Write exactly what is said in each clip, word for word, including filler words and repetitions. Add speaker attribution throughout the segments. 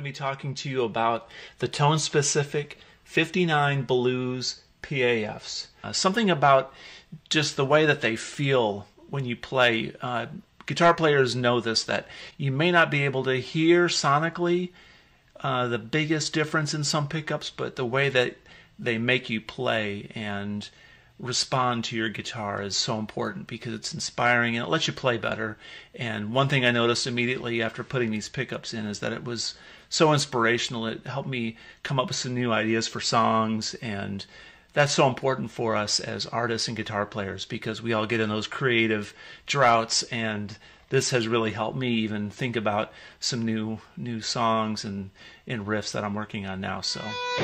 Speaker 1: be talking to you about the tone-specific fifty-nine Blues P A Fs. Uh, something about just the way that they feel when you play. Uh, guitar players know this, that you may not be able to hear sonically uh, the biggest difference in some pickups, but the way that they make you play and respond to your guitar is so important because it's inspiring and it lets you play better. And one thing I noticed immediately after putting these pickups in is that it was so inspirational. It helped me come up with some new ideas for songs, and that's so important for us as artists and guitar players because we all get in those creative droughts, and this has really helped me even think about some new new songs and, and riffs that I'm working on now. So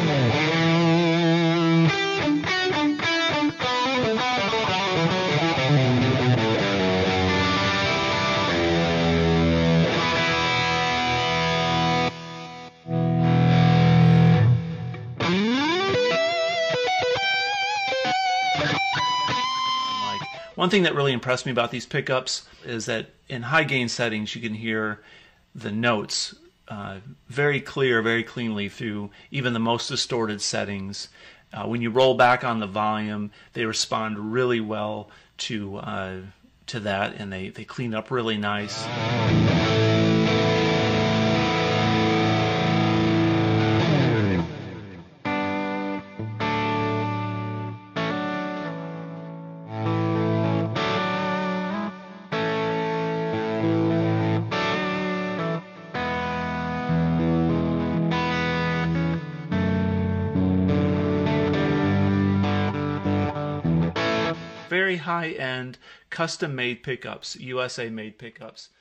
Speaker 1: one thing that really impressed me about these pickups is that in high gain settings you can hear the notes uh, very clear, very cleanly through even the most distorted settings. Uh, when you roll back on the volume, they respond really well to uh, to that, and they, they clean up really nice. Very high-end, custom-made pickups, U S A-made pickups.